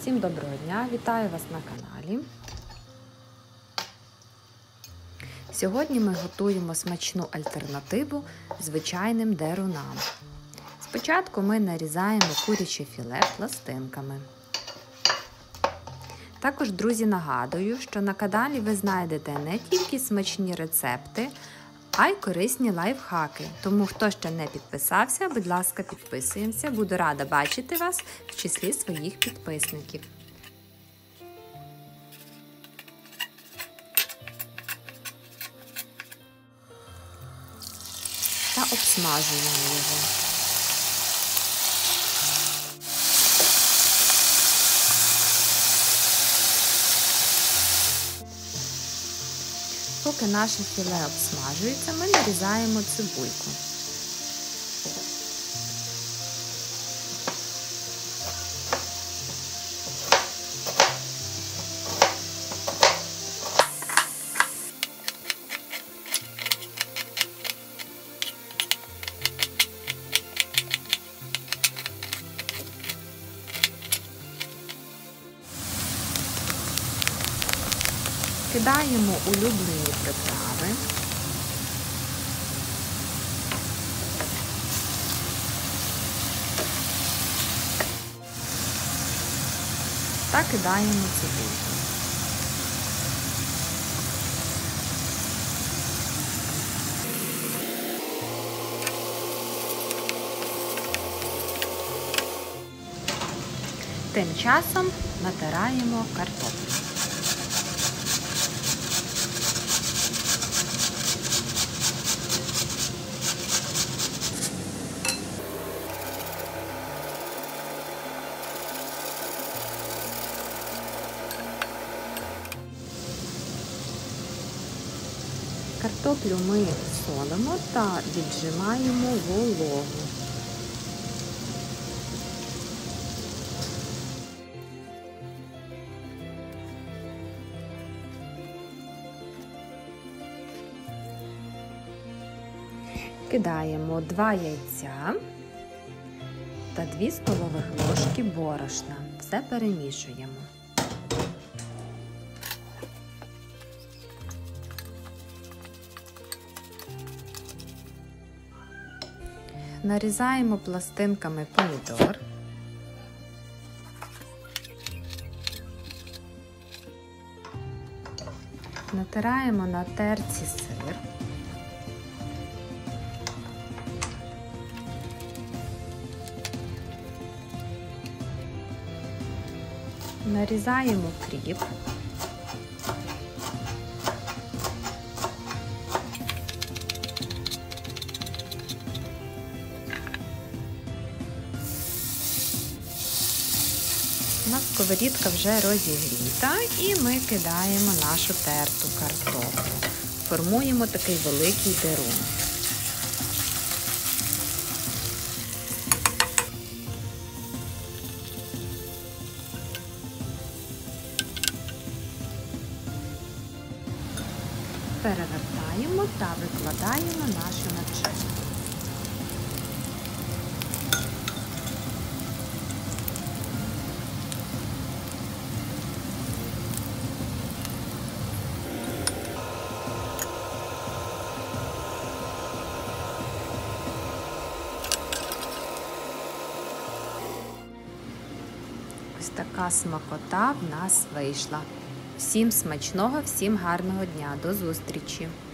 Всім доброго дня! Вітаю вас на каналі. Сьогодні ми готуємо смачну альтернативу звичайним дерунам. Спочатку ми нарізаємо куряче філе пластинками. Також, друзі, нагадую, що на каналі ви знайдете не тільки смачні рецепти, а й корисні лайфхаки. Тому, хто ще не підписався, будь ласка, підписуємося. Буду рада бачити вас в числі своїх підписників. Та обсмажуємо його. Поки наше філе обсмажується, ми нарізаємо цибульку. Кидаємо улюблені приправи. Та кидаємо цибульку. Тим часом натираємо картоплю. Картоплю ми солимо та віджимаємо вологу. Кидаємо 2 яйця та 2 столових ложки борошна. Все перемішуємо. Нарізаємо пластинками помідор. Натираємо на терці сир. Нарізаємо кріп. У нас сковорідка вже розігріта і ми кидаємо нашу терту картоплю. Формуємо такий великий дерун. Перевертаємо та викладаємо нашу начинку. Ось така смакота в нас вийшла. Всім смачного, всім гарного дня. До зустрічі!